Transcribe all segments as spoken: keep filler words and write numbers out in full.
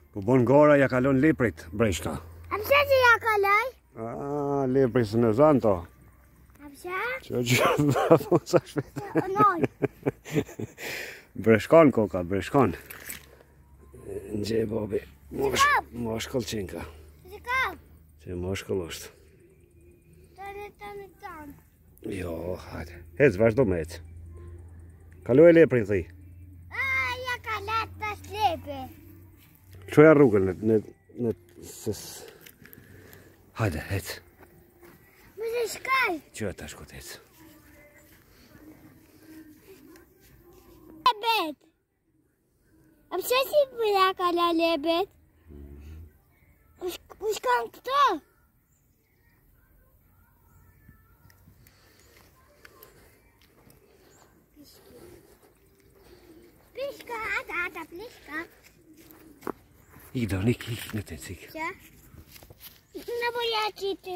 Po bon gara ja kalon leprit breshka. A pse që ja kaloj? Ah, lepri së në zanë to. A pse? Që që po sa shpejt. Noj. Breshkon koka, breshkon. Nxe babi. Mosh, moshkull qinka. Që ka? Që moshkull është. Tani, tani, tani. Jo, hajde. Hec, vazhdo me hec. Kaloj leprin thi. A, ja kalat pas lepi. Qoja rrugën në, në, në, sës. Hajde, hec. Më se shkaj. Që ta shkot hec. Lebet. A pse si për ja kala lebet? U shkan këto? Pishka, ata, ata, plishka. Ik do, nik, ik, në të cik. Që? Në boja qitë.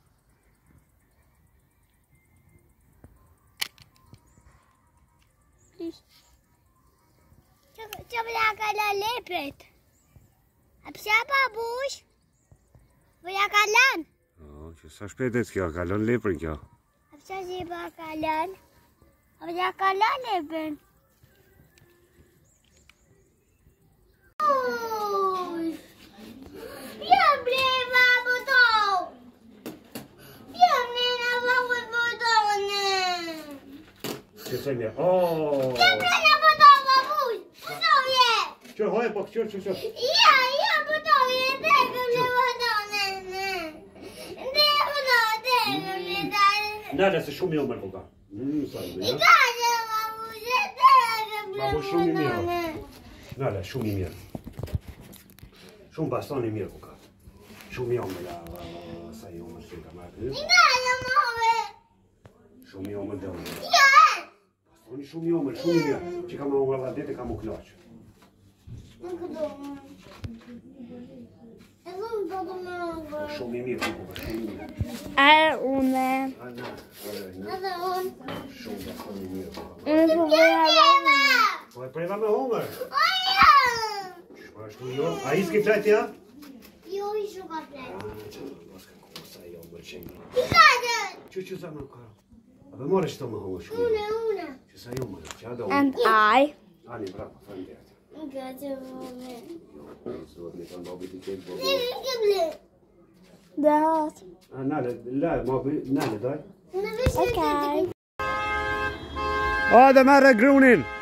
Që për ja kala lepet? A pse babush? Për ja kalan? O, që sa shpetet kjo, kalon leprin kjo. A pse si për kalan? A për ja kalan lepin? Ja ble babu to! Ja nena babu botone! Që se mje, ooo! Ja nena botone babush! Botone! Që hoj, po që, që, që? Ja, ja botone! Dekëm le botone! Dekëm botone! Dekëm le botone! Nale, se shumë jo mërë koka. Mmm, sa i I kaje babush! Dekëm le Babu, shumë i mirë. botone! Nale, shumë i mirë. Shumë baston i mirë koka. Shumë jo me la, sa jo më shqika marrë. I kaje move! Shumë jo më dëmë. Ja! Bastoni shumë jo më, shumë i mirë. Që ka ma u rrëdha dete, ka mu kloqë. Nuk do. E dhëm do të më rrëdha. Shumë i mirë koka, shumë i mirë. A une. A na, Edhe unë. shumë baston i mirë koka. Unë po bëja Ema! Po e preva me homër. Oja! Po ashtu jo, a i s'ki flet ja? Jo i shuka flet. Ah, që mos ka koka, sa jo më qenë. I kaje! Që që sa më karo? A be more shto më homër shumë. Une, une. Që sa jo më, që a do unë. And I. Ani, bravo, fanë djertë. I kaje move. Duhet me kanë babi t'i ketë, Ne babi. vishke ble. The hot. A, nale, la, ma bi, nale, daj. Ne vishke Okay. O, dhe merre grunin!